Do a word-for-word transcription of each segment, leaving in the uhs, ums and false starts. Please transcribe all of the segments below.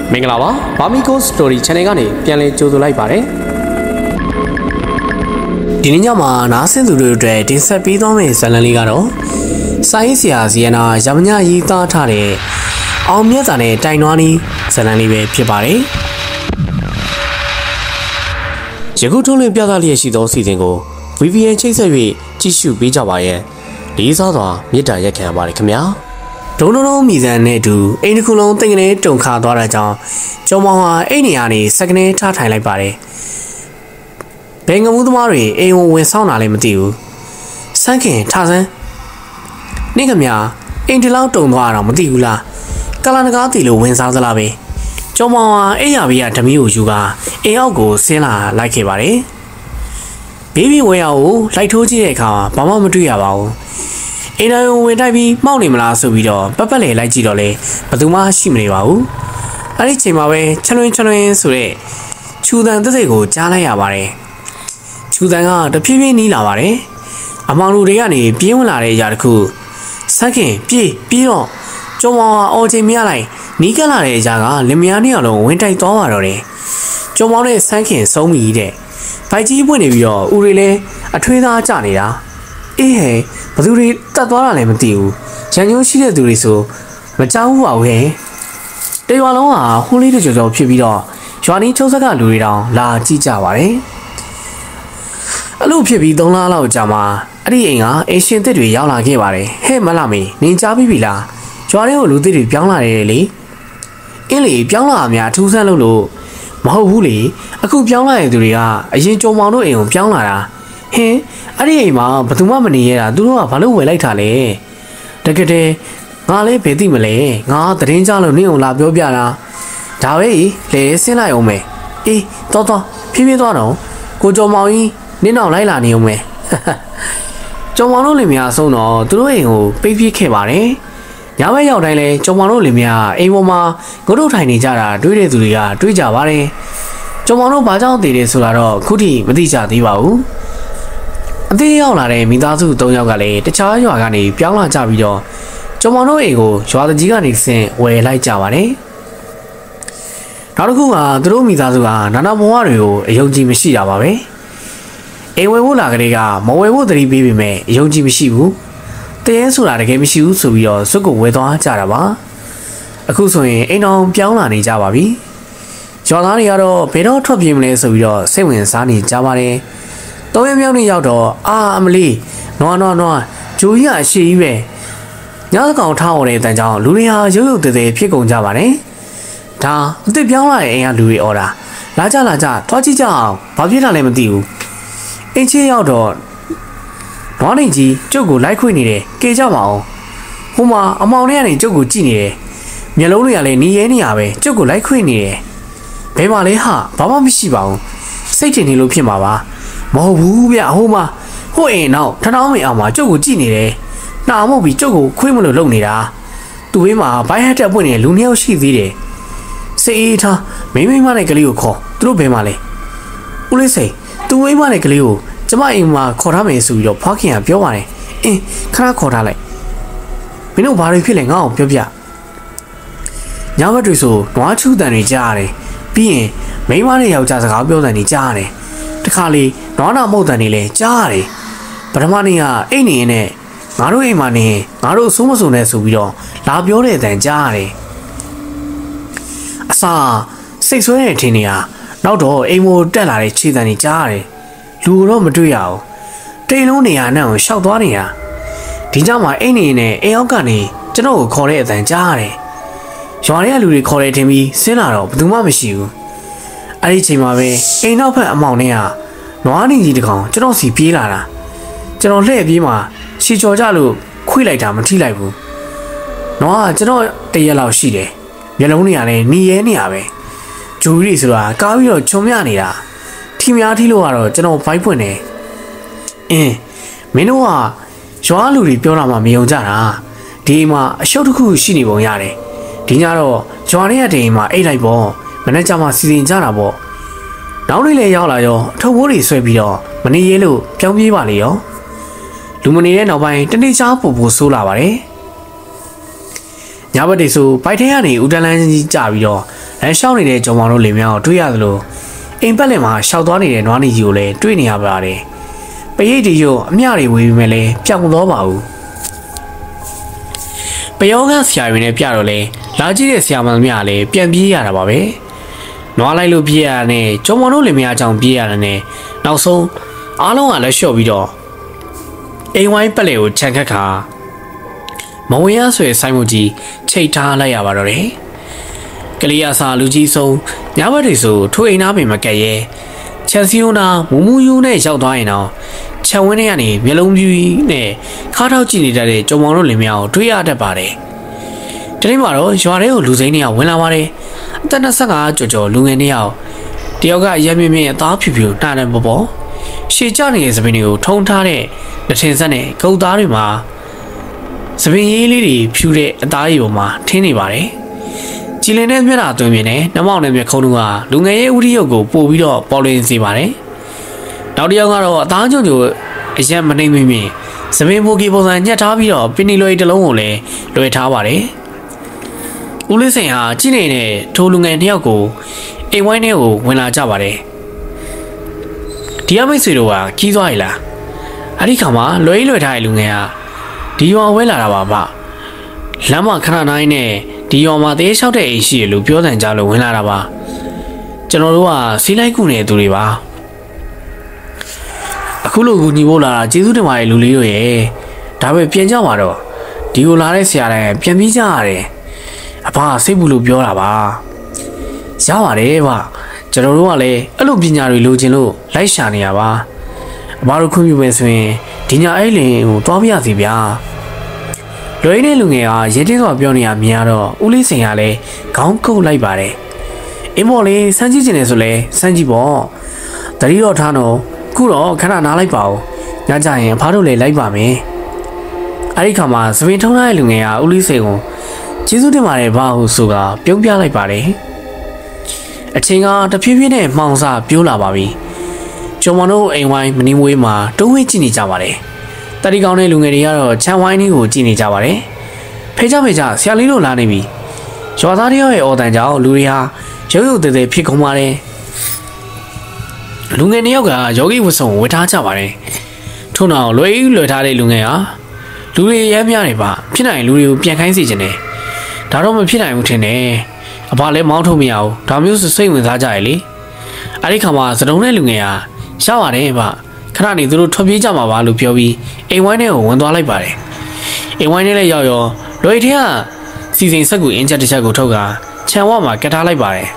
မင်္ဂလာပါဘာမီကို story channel ကနေပြန်လည်ကြိုဆိုလိုက်ပါတယ်ဒီနေ့ညမှာနားဆင်သူတွေအတွက်တင်ဆက်ပေးသွားမယ့်ဇာတ်လမ်းလေးကတော့စာရေးဆရာဇီယနာရမညာရေးသားထားတဲ့အောင်မြတ်စာနဲ့တိုင်နွားနီးဇာတ်လမ်းလေးပဲဖြစ်ပါတယ်ယခုထုတ်လွှင့်ပြသလျက်ရှိသောစီစဉ်ကို ဗီ ပီ အန် ချိတ်ဆက်၍ကြည့်ရှုပေးကြပါရဲ့လေးစားစွာမေတ္တာရက်ခံရပါတယ်ခင်ဗျာဒုံဒုံဒုံမိဇန်နဲ့အတူအိမ်တစ်ခုလုံးတိတ်ကနေတုန်ခါသွားတဲ့ကြောင့်ကျော်မောင်ဟာအိမ်နေရာနေစက်ကနေထားထိုင်လိုက်ပါတယ်ဘယ်ငမှုသမားတွေအိမ်ဝင်ဆောင်တာလည်းမသိဘူးစန်းခင်ထားစမ်းနေကမြအိမ်တလောက်တုန်သွားတော့မသိဘူးလားကလာနကားတီလို့ဝင်စားသလားပဲကျော်မောင်ဟာအိမ်ရဘေးကဓမီကိုယူကအိမ်အောက်ကိုဆင်းလာလိုက်ခဲ့ပါတယ်ဘေးဘီဝဲရကိုလိုက်ထိုးကြည့်တဲ့အခါဘာမှမတွေ့ရပါဘူးအိမ်တော်ဝင်တိုက်ပြီးမောက်နေမလားဆိုပြီးတော့ပက်ပက်လေလိုက်ကြည့်တော့လေဘယ်သူမှရှိမနေပါဘူးအဲ့ဒီချိန်မှာပဲချလွင်ချလွင်ဆိုတဲ့ချူတန်တစ်စိတ်ကိုကြားလိုက်ရပါတယ်ချူတန်ကတဖြည်းဖြည်းနီးလာပါတယ်အမောင်လူတွေကနေပြင်းဝင်လာတဲ့အရာတခုစက်ခင်ပြေးပြေးတော့ကျော်မောင်ဟာအော်ချိန်မရလိုက်နီးကပ်လာတဲ့အရာကလင်မယားနှစ်ယောက်လုံးဝင်တိုက်သွားပါတော့တယ်ကျော်မောင်နဲ့စန်းခင်ဆုံးပြီတဲ့ဘိုက်ကြီးပွင့်နေပြီးတော့ဦးတွေလည်းအထွေးသားကျနေတာအေးဟဲ့ဘသူတွေတတ်သွားတာလည်းမသိဘူးရန်ညိုးရှိတဲ့သူတွေဆိုမကြောက်ဘူးပါဘူးဟဲ့တရွာလုံးဟာဟိုးလေးတကြောကြောဖြစ်ပြီးတော့ရွာနီးချုံဆက်ကလူတွေတောင်လာကြည့်ကြပါတယ်အဲ့လိုဖြစ်ပြီးသုံးလလောက်ကြာမှအဲ့ဒီအိမ်ကအေရှင်တစ်တွေရောက်လာခဲ့ပါတယ်ဟဲ့မလာမေနင်ကြားပြီးပြီလားရွာတွေကိုလူတစ်တွေပြောင်းလာတယ်လေအင်းလေပြောင်းလာအများအထူးဆန်းလို့လို့မဟုတ်ဘူးလေအခုပြောင်းလာတဲ့သူတွေကအရင်ကြုံမောင်တို့အိမ်ကိုပြောင်းလာတာဟင်းအဲ့ဒီအိမ်မှာဘယ်သူမှမနေရတာသူတို့ကဘာလို့ဝယ်လိုက်တာလဲတကယ်တည်းငါလည်းဘယ်သိမလဲငါသတင်းကြလို့နင့်အောင်လာပြောပြတာဒါပဲလေဆင်းလိုက်အောင်မယ်အေးတော်တော်ဖြည်းဖြည်းသွားတော့ကိုကျော်မောင်ကြီးနင်းအောင်လိုက်လာနေအောင်မယ်ကျော်မောင်တို့လင်မယားအဆုံးတော့သူတို့အိမ်ကိုပိတ်ပြစ်ခဲ့ပါတယ်ညဘက်ရောက်တိုင်းလဲကျော်မောင်တို့လင်မယားအိမ်ပေါ်မှာငုတ်ထုတ်ထိုင်နေကြတာတွေးတဲ့သူတွေကတွေးကြပါတယ်ကျော်မောင်တို့ဘာကြောင့်တည်တယ်ဆိုတာတော့ခုထိမသိကြသေးပါဘူးအသေးရောက်လာတဲ့မိသားစု၃ယောက်ကလည်းတခြားရွာကနေပြောင်းလာကြပြီးတော့ကျော်မောင်တို့အိမ်ကိုရွာတကြီးကနေဆင်းဝယ်လိုက်ကြပါတယ်နောက်တစ်ခုကသူတို့မိသားစုကနာနာဘဝတွေကိုအယုံကြည်မရှိတာပါပဲအိမ်ဝယ်ဖို့လာကလေးကမဝယ်ဖို့တတိပေးပေမဲ့အယုံကြည်မရှိဘူးတရေဆိုတာတကယ်မရှိဘူးဆိုပြီးတော့စွတ်ကိုဝယ်သွားကြတာပါအခုဆိုရင်အိမ်တော်ပြောင်းလာနေကြပါပြီရွာသားတွေကတော့ဘယ်တော့ထွက်ပြေးမလဲဆိုပြီးတော့စိတ်ဝင်စားနေကြပါတယ်သုံးရက်မြောက်နေ့ရောက်တော့အာအမလီနွားနွားနွားဂျိုကြီးကအရှိကြီးပဲညသကောင်ထားော်တဲ့အတန်ကြောင့်လူတွေဟာရုပ်ရုပ်သေးသေးဖြစ်ကုန်ကြပါတယ်ဒါအစ်စ်ပြောင်းလာတဲ့အိမ်ကလူတွေអော်တာလာကြလာကြတွားကြည့်ကြအောင်ဘာဖြစ်တာလဲမသိဘူးအင်းချေရောက်တော့နွားနေကြီးကျုပ်ကိုလိုက်ခွေနေတယ်ကေကြပါအောင်ဟိုမှာအမောင်လေးကနေကျုပ်ကိုကြည့်နေတယ်မျက်လုံးတွေကလည်းနီးရဲနေရပဲကျုပ်ကိုလိုက်ခွေနေတယ်ဘယ်မှာလဲဟာဘာမှမရှိပါဘူးစိတ်ထင်နေလို့ဖြစ်မှာပါမဟုတ်ဘူးဗျဟိုမှာဟိုအိမ်နောက်ထထောင်းမင်းအောင်မှာကျုပ်ကိုကြည့်နေတယ်နှာမဟုတ်ပြီးကျုပ်ကိုခွေးမလို့လုံနေတာသူ့ဘေးမှာဘိုင်းဟက်တက်ပွင့်နေလူနှစ်ယောက်ရှိသေးတယ်စေးထားမိမိမနဲ့ကလေးကိုခေါ်သူတို့ဘယ်မှာလဲဦးလေးစိန်သူ့မိမနဲ့ကလေးကိုကျမအိမ်မှာခေါ်ထားမယ်ဆိုပြီးတော့ဖွားခင်ကပြောပါတယ်အင်းခဏခေါ်ထားလိုက်မင်းတို့ဘာတွေဖြစ်လဲငါ့ကိုပြောပြညဘက်တွေဆိုနွားချူတန်တွေကြားရတယ်ပြီးရင်မိမနဲ့ယောက်ျားစကားပြောတန်တွေကြားရတယ်တခါလေနွားနာမုတ်တန်တွေလည်းကြားရတယ်ပထမနေ့ကအိမ်နေရင်နဲ့ငါတို့အိမ်မှာနေငါတို့အဆိုးမဆိုးနဲ့ဆိုပြီးတော့လာပြောတဲ့အတန်ကြားရတယ်အစာစိတ်ဆွဲတဲ့ထင်နေရနောက်တော့အိမ်မို့တက်လာတဲ့ခြေတန်တွေကြားရတယ်လူတော့မတွေ့ရအောင်တိမ်လုံးနေရနဲ့ကိုရှောက်သွားနေတာဒီကြောင့်မှအိမ်နေနဲ့အိမ်အောက်ကနေကျွန်တော်ကိုခေါ်တဲ့အတန်ကြားရတယ်ရွာထဲကလူတွေခေါ်တယ်ထင်ပြီးဆင်းလာတော့ဘယ်သူမှမရှိဘူးအဲ့ဒီချိန်မှာပဲအိမ်နောက်ဖက်အမောင်နဲ့ကနွားနေကြီးတကောင်ကျွန်တော်စီပြေးလာတာကျွန်တော်လှည့်ပြေးမှာရှီချော်ကြလို့ခွေးလိုက်တာမထိလိုက်ဘူးနွားကကျွန်တော်တရက်လောက်ရှိတယ်မျက်လုံးတွေကလည်းနီရဲနေရပဲဂျိုကြီးဆိုတာကားပြီးတော့ခြုံမြနေတာထီများထီလို့ကတော့ကျွန်တော်ဘိုက်ဖွင့်တယ်အင်းမင်းတို့ကရွာလူတွေပြောတာမှမယုံကြတာဒီအိမ်မှာအရှုပ်တစ်ခုရှိနေပုံရတယ်ဒီညတော့ရွာထဲကအိမ်မှာအိတ်လိုက်ပေါ့မနေ့ကမှစီစဉ်ကြတာပေါ့နောက်နေ့လည်းရောက်လာရောအထုပ်ဘိုးတွေဆွဲပြီးတော့မနေရဲလို့ပြောင်းပြေးပါလေရောလူမနေတဲ့နောက်ပိုင်းတနေ့ချားပူပူဆိုးလာပါတယ်ညဘက်တွေဆိုဘိုက်ထဲကနေဦးတန်းလန်းကြီးကြပြီးတော့လမ်းလျှောက်နေတဲ့ဂျုံမောင်တို့လင်မယားကိုတွေ့ရသလိုအိမ်ပတ်လည်မှာရှောက်သွားနေတဲ့နွားနီကြီးကိုလည်းတွေ့နေရပါတယ်ပရိတ်တီရုံအမျှတွေဝေပြီးမဲ့လည်းပြောင်းသွားပါဘူးပယောကဆရာတွေနဲ့ပြတော့လေလာကြည့်တဲ့ဆရာမများလည်းပြန်ပြေးရတာပါပဲနွားလိုက်လို့ပြေးရတာနဲ့ဂျုံမောင်တို့လင်မယားကြောင့်ပြေးရတာနဲ့နောက်ဆုံးအားလုံးကလည်းလျှော့ပြီးတော့အိမ်ဝိုင်းပက်လေကိုခြံခတ်ခါမဝင်ရဆွေဆိုင်မှုကြီးချိတ်ထားလိုက်ရပါတော့တယ်ကလေးအစာလူကြီးဆုံးညဘက်တွေဆိုထိုးအိမ်သားပင်မကက်ရဲချန်စီယိုနာမူမူယူနဲ့ရောက်သွားရင်တော့ခြံဝင်းထဲကနေမျက်လုံးပြူနဲ့ခါထောက်ကြည့်နေတတ်တဲ့ကြုံမောင်တို့လင်မယားကိုတွေ့ရတတ်ပါတယ်ဒီနေ့မှာတော့ရွာထဲကိုလူစိမ်းတွေကဝင်လာပါတယ်အသက်၂၅ကျော်ကျော်လူငယ်နှစ်ယောက်တယောက်ကရဲမြင့်မြင့်အသားဖြူဖြူနှာတယ်ပေါ်ပေါ်ရှေ့ကျနေတဲ့သပင်တွေကိုထုံထားတဲ့လက်ထင်ဆက်နဲ့ဂုတ်သားတွေမှာသပင်ရေးလေးတွေဖြူတဲ့အသားရည်ပေါ်မှာထင်းနေပါတယ်ကြည်လင်တဲ့မျက်နှာသွင်းပြင်းနဲ့နှမောက်နဲ့မျက်ခုံးတို့ကလူငယ်ရဲ့ဥဒိယုတ်ကိုပို့ပြီးတော့ပေါ်လွင်စေပါတယ်နောက်တစ်ယောက်ကတော့အသားကျုံကျုံအရက်မနှိမ့်မမြင်သပင်ပိုကီပုံစံညှက်ထားပြီးတော့ပင်နီလွယ်တစ်လုံးကိုလည်းလွယ်ထားပါတယ်ဦးလေးစိန်ဟာကြည့်နေတဲ့ထိုလူငယ်နှစ်ယောက်ကိုအိမ်ဝိုင်းထဲကိုဝင်လာကြပါတယ်ဒီအမိတ်ဆွေတို့ကကြီးသွားရလားအဲ့ဒီခါမှာလွယ်လွယ်ထားတဲ့လူငယ်ကဒီရွာဝဲလာတာပါဗျလမ်းမှာခဏနိုင်နဲ့ဒီရွာမှာတေးလျှောက်တဲ့အိမ်ရှိရလို့ပြောတဲ့ကြလို့ဝင်လာတာပါကျွန်တော်တို့ကစီးလိုက်ကူနေသူတွေပါအခုလိုကူညီဖို့လာတာကျေးဇူးတင်ပါတယ်လူလေးတို့ရဲ့ဒါပဲပြန်ကြပါတော့ဒီကိုလာတဲ့ဆရာတိုင်းပြန်ပြီးကြရတယ်အဖစိတ်ဘူးလို့ပြောတာပါရပါတယ်ဗျကျွန်တော်တို့ကလည်းအဲ့လိုပညာတွေလိုချင်လို့လိုက်ရှာနေရပါအဖတို့ခွင့်ပြုမယ်ဆိုရင်ဒီညအဲ့လင်ကိုတွားပြရစီဗျာလွယ်နေတဲ့လူငယ်ကရဲတင်းစွာပြောနေရမြင်ရတော့ဦးလေးစိန်ကလည်းခေါင်းကုတ်လိုက်ပါတယ်အင်းမော်လေးစမ်းကြည့်နေတယ်ဆိုလဲစမ်းကြည့်ပေါ့တတိတော့ထားတော့ခုတော့ခဏနားလိုက်ပါဦးညကြရင်အဖတို့လည်းလိုက်ပါမယ်အဲ့ဒီခါမှာသပင်ထုံးထားတဲ့လူငယ်ကဦးလေးစိန်ကိုကျေးဇူးတင်ပါတယ်ဘာဟုဆိုကပြုံးပြလိုက်ပါတယ်အချိန်ကတဖြည်းဖြည်းနဲ့မှောင်စာပြိုးလာပါပြီကျော်မတို့အိမ်ဝိုင်းမနီမွေးမှာတုံးဝဲကြည့်နေကြပါတယ်တတိကောင်းတဲ့လူငယ်တွေကတော့ခြံဝိုင်းလေးကိုကြည့်နေကြပါတယ်ဖေးကြဖေးကြဆရာလေးတို့လာနေပြီရွာသားတယောက်ရဲ့အော်တန်ကြောင့်လူတွေဟာရုပ်ရုပ်သေးသေးဖြစ်ကုန်ပါတယ်လူငယ်နှစ်ယောက်ကယောဂီဝတ်စုံဝတ်ထားကြပါတယ်ထို့နောက်လွယ်လွယ်ထားတဲ့လူငယ်ဟာလူတွေရဲများနေပါဖြစ်နိုင်လူတွေကိုပြန်ခိုင်းစီခြင်းနဲ့ဒါတော့မဖြစ်နိုင်ဘူးထင်တယ်အဖလည်းမောင်းထုတ်မရဘူးဒါမျိုးစိတ်ဝင်စားကြရလေအဲ့ဒီခါမှာစတုံးတဲ့လူငယ်ဟာရပါတယ်ဗျခဏနေသူတို့ထွက်ပြေးကြမှာပါလို့ပြောပြီးအိမ်ဝိုင်းထဲကိုဝင်သွားလိုက်ပါတယ်အိမ်ဝိုင်းထဲလည်းရောက်ရောလွယ်ထဲကစီစဉ်ဆက်ကူအင်ဂျက်တစ်ချက်ကိုထုတ်ကခြံဝမှာကတ်ထားလိုက်ပါတယ်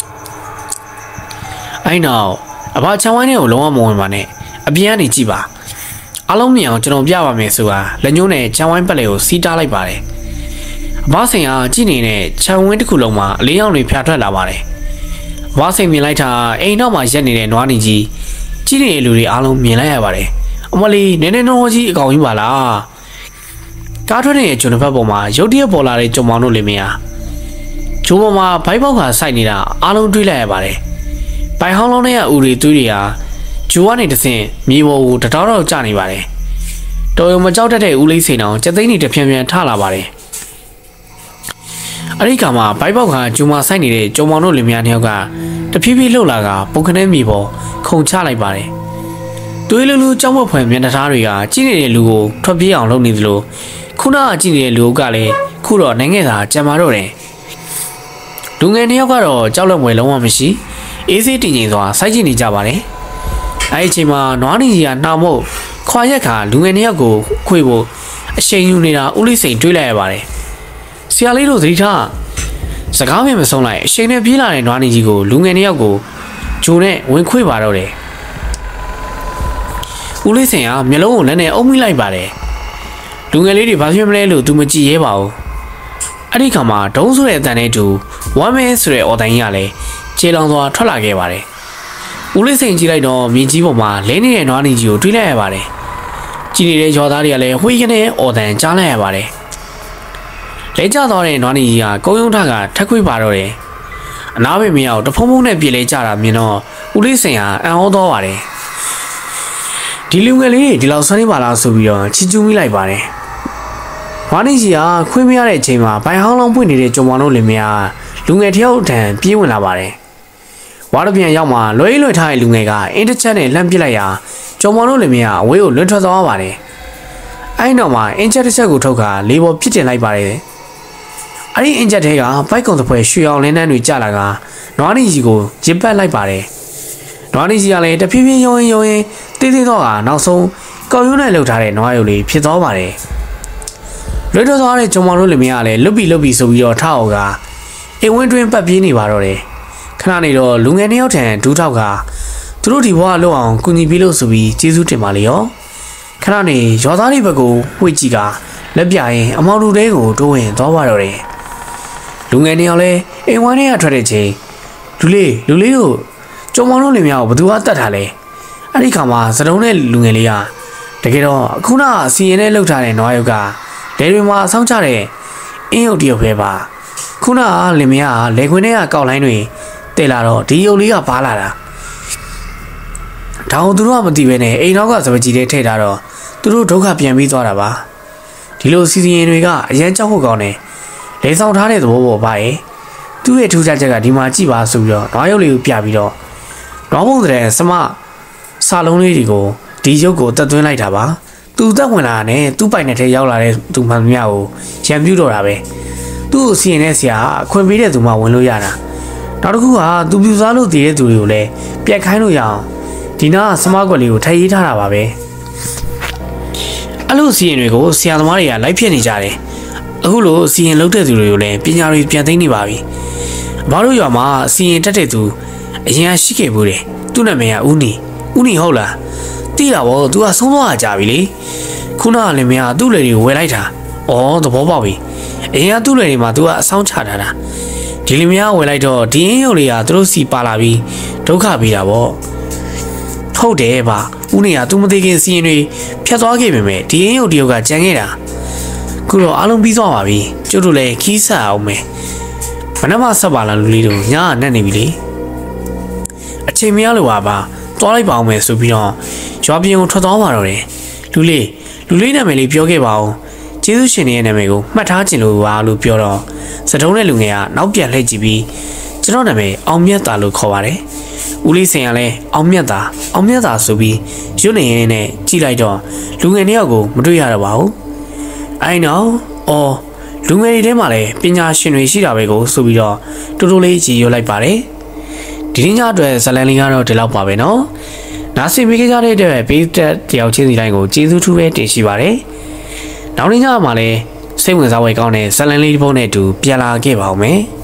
အဲ့နောက်အဖခြံဝိုင်းထဲကိုလုံးဝမဝင်ပါနဲ့အပြင်ကနေကြည့်ပါအားလုံးမြင်အောင်ကျွန်တော်ပြပါမယ်ဆိုတာလက်ညှိုးနဲ့ခြံဝိုင်းပက်လေကိုစီးတားလိုက်ပါတယ်အဘစိန်ကကြည့်နေတဲ့ခြံဝင်းတစ်ခုလုံးမှာအလေးအောင်တွေဖြာထွက်လာပါတယ်အဘစိန်မြင်လိုက်တာအိမ်နောက်မှာရက်နေတဲ့နွားနီကြီးကြည့်နေတဲ့လူတွေအားလုံးမြင်လိုက်ရပါတယ်အမလီနည်းနည်းနော်ကြီးအကောင်ကြီးပါလားကားထွက်နေတဲ့ဂျွန်ဘတ်ပေါ်မှာရုတ်တရက်ပေါ်လာတဲ့ကြုံမောင်တို့လင်မယားဂျုံပေါ်မှာဘိုက်ပေါက်ကစိုက်နေတာအားလုံးတွေးလိုက်ရပါတယ်ဘိုင်ဟောင်းလုံးနဲ့ကဦးတွေတွေးတွေဟာဂျိုကနေတဆင့်မြေပေါ်ကိုတတောက်တောက်ကျနေပါတယ်တော်ရုံမကြောက်တတ်တဲ့ဦးလေးစိန်အောင်စက်သိန်းတွေတဖြန်းဖြန်းထလာပါတယ်အဲ့ဒီကမှာဘိုက်ပေါက်ကဂျုံမှာစိုက်နေတဲ့ကြုံမောင်တို့လင်မယားနှစ်ယောက်ကတဖြည်းဖြည်းလှုပ်လာကပုံခနဲမြေပေါ်ခုန်ချလိုက်ပါတယ်တွေးလူလူကြောက်မဖွယ်မျက်နှာသားတွေကကြည့်နေတဲ့လူကိုထွက်ပြေးအောင်လုပ်နေသလိုခုနကကြည့်နေတဲ့လူကလည်းခုတော့နိုင်ငံသားကြံမာတော့တယ်လူငယ်နှစ်ယောက်ကတော့ကြောက်လန့်ွယ်လုံးဝမရှိအေးဆေးတည်ငြိမ်စွာစိုက်ကြည့်နေကြပါတယ်အဲ့ဒီအချိန်မှာနွားနီကြီးကနှောင်မို့ခွာရက်ခါလူငယ်နှစ်ယောက်ကိုခွေဖို့အရှိန်ယူနေတာဦးလေးစိန်တွေးလိုက်ရပါတယ်ဆရာလေးတို့သတိထားစကားမမဆုံးလိုက်အရှိန်နဲ့ပြေးလာတဲ့နွားနီကြီးကိုလူငယ်နှစ်ယောက်ကိုဂျိုနဲ့ဝင်ခွေပါတော့တယ်ဦးလေးစိန်ကမျက်လုံးကိုလည်းနဲ့အုံမိလိုက်ပါတယ်လူငယ်လေးတွေဘာဖြစ်မလဲလို့သူမကြည့်ရဲပါဘူးအဲ့ဒီခါမှာဒုံးဆိုတဲ့အတန်နဲ့တူဝမ်းမဲဆိုတဲ့အော်တိုင်ကြီးကလည်းခြေလောင်စွာထွက်လာခဲ့ပါတယ်ဦးလေးစိန်ကြည့်လိုက်တော့မြင်းကြီးပေါ်မှာလဲနေတဲ့နွားနီကြီးကိုတွေးလိုက်ရပါတယ်ကြည့်နေတဲ့ရွာသားတွေကလည်းဝှေ့ကနေအော်တန်ကြားလိုက်ရပါတယ်လဲကျသွားတဲ့နွားနီကြီးကကုန်းယုံထကထက်ခွေးပါတော့တယ်အနားပဲမရောက်တဖုံဖုံနဲ့ပြေးလဲကြတာမြင်တော့ဦးလေးစိန်ဟာအံ့ဩသွားပါတယ်ဒီလူငယ်လေးဒီလောက်ဆွမ်းနေပါလားဆိုပြီးတော့ချီကျူးမိလိုက်ပါတယ်ဝါနီကြီးကခွေးမရတဲ့အချိန်မှာဘိုင်ဟောင်းလုံးပွင့်နေတဲ့ကြုံမောင်တို့လင်မယားလူငယ်တယောက်တန်ပြေးဝင်လာပါတယ်ဝါရပြန်ရောက်မှလွယ်လွယ်ထားတဲ့လူငယ်ကအင်းတစ်ချက်နဲ့လှမ်းပစ်လိုက်ရာကျော်မောင်တို့လင်မယားအဝေးကိုလွန်ထွက်သွားပါတယ်အဲ့နောက်မှာအင်းချက်တစ်ချက်ကိုထုတ်ခါလေးပေါ်ပြစ်တင်လိုက်ပါတယ်အဲ့ဒီအင်ဂျက်ထဲကဘိုက်ကုံတစ်ဖွဲရွှေအောင်လင်းနှန်းတွေကျလာကနွားနီကြီးကိုရစ်ပတ်လိုက်ပါတယ်နွားနီကြီးကလည်းတဖြည်းဖြည်းယုံရင်ယုံရင်တေးသေးတော့ကနောက်ဆုံးကောက်ရိုးနဲ့လှုပ်ထားတဲ့နွားရုပ်လေးဖြစ်သွားပါတယ်လွတ်တော်သွားတဲ့ဂျုံမောင်တို့လင်မယားကလည်းလွတ်ပြီးလွတ်ပြီးဆိုပြီးတော့ထအောင်ကအိမ်ဝင်းတွင်ပတ်ပြေးနေပါတော့တယ်ခဏနေတော့လူငယ်နှစ်ယောက်ထံဒူးထောက်ကသူတို့ဒီဘဝလွတ်အောင်ကုညီပေးလို့ဆိုပြီးကျေးဇူးတင်ပါလေရောခဏနေရောသားလေးဘက်ကိုဝှေ့ကြည့်ကလက်ပြရင်အမောင်လူတဲကိုတိုးဝင်သွားပါတော့တယ်လူငယ်နှစ်ယောက်လဲအိမ်ဝိုင်းထဲကထွက်တဲ့ချိန်လူလေးလူလေးတို့ကျုံမောင်တို့လင်မယားကိုဘသူကတတ်ထားလဲအဲ့ဒီခါမှာစတုံးတဲ့လူငယ်လေးကတကယ်တော့အခုနအစီရင်နဲ့လှုပ်ထားတဲ့နွားရုပ်ကလေတွေမှာဆောင်းချတဲ့အင်းရုပ်တရုပ်ပဲပါခုနကလင်မယားကလေခွင်းထဲကကောက်လိုင်းတွေတဲလာတော့ဒီရုပ်လေးကပါလာတာဒါအောင်သူတို့ကမသိပဲနဲ့အိမ်နောက်ကစပကြီးတွေထည့်ထားတော့သူတို့ဒုက္ခပြန်ပြီးသွားတာပါဒီလိုစီစီရင်တွေကအရန်ကြောက်ဖို့ကောင်းတယ်လေဆောင်ထားတဲ့သဘောပေါ်ပါရဲ့သူ့ရဲ့ထူးခြားချက်ကဒီမှာကြည့်ပါဆိုပြီးတော့နွားရုပ်လေးကိုပြပြီးတော့နွားပုံတဲ့စမစာလုံးလေးတွေကိုဒီရုပ်ကိုတက်သွင်းလိုက်တာပါသူတက်ဝင်လာတဲ့သူ့ပိုင်နဲ့ထဲရောက်လာတဲ့သူမှန်များကိုရံပြူတော့တာပဲသူ့ကိုစီရင်တဲ့ဆရာအခွင့်ပေးတဲ့သူမှဝင်လို့ရတာနောက်တစ်ခုကသူပြူစားလို့တည်တဲ့သူတွေကိုလည်းပြက်ခိုင်းလို့ရအောင်ဒီနာစမကွက်လေးကိုထိုင်ရေးထားတာပါပဲအဲ့လိုစီရင်တွေကိုဆရာသမားတွေကလိုက်ဖြစ်နေကြတယ်အခုလိုစီရင်လုပ်တဲ့သူတွေကိုလည်းပညာတွေပြန်သိနေပါပြီဘာလို့ရွာမှာစီရင်တက်တဲ့သူအရင်ကရှိခဲ့ဘူးတယ်သူ့နာမည်ကဦးနီဦးနီဟုတ်လားတိတာဗော तू ကဆုံးသွားကြပြီလေခုနကလည်းမရသူ့လေတွေကိုဝယ်လိုက်တာဩသဘောပေါက်ပြီအရင်ကသူ့လေတွေမှာ तू ကအဆောင်ချထားတာဒီလေမရဝယ်လိုက်တော့ဒီအင်းရုပ်လေးကသူတို့စီပါလာပြီးဒုက္ခပေးတာဗောဟုတ်တယ်ဗျဦးနေက तू မသိခင်စီရင်တွေဖြတ်သွားခဲ့ပေမဲ့ဒီအင်းရုပ်တယောက်ကကြံခဲ့တာခုတော့အားလုံးပြီးသွားပါပြီကျုပ်တို့လည်းခီးဆက်အောင်မယ်မနက်မှဆက်ပါလားလူလေးတို့ညာနဲ့နေပြီလေအချိန်မရလို့ပါပါသွားလိုက်ပါအောင်မယ်ဆိုပြီးတော့ရွာပြင်ကိုထွက်သွားပါတော့တယ်လူလေးလူလေးနာမည်လေးပြောခဲ့ပါဦးကျေးဇူးရှင်ရဲ့နာမည်ကိုမှတ်ထားခြင်းလို့ပါလို့ပြောတော့စတုံးတဲ့လူငယ်ကနောက်ပြန်လှည့်ကြည့်ပြီးကျွန်တော်နာမည်အောင်မြတ်တာလို့ခေါ်ပါတယ်ဦးလေးစင်ကလည်းအောင်မြတ်တာအောင်မြတ်တာဆိုပြီးရွတ်နေရင်းနဲ့ကြည့်လိုက်တော့လူငယ်တစ်ယောက်ကိုမတွေ့ရတော့ပါဘူးအဲ့နော်အော်လူငယ်တွေထဲမှာလည်းပညာရှင်တွေရှိတာပဲကိုဆိုပြီးတော့တူတူလေးကြည်ရွတ်လိုက်ပါတယ်ဒီနေ့ညအတွက်ဇလန်လေးကတော့ဒီလောက်ပါပဲနော်နားဆင်ပေးကြတဲ့အတွက်ပေးတဲ့တယောက်ချင်းစီတိုင်းကိုကျေးဇူးထူးပဲတင်ရှိပါတယ်နောက်နေ့ညမှာလည်းစိတ်ဝင်စားဖွယ်ကောင်းတဲ့ဇလန်လေးတစ်ပုဒ်နဲ့အတူပြန်လာခဲ့ပါဦးမယ်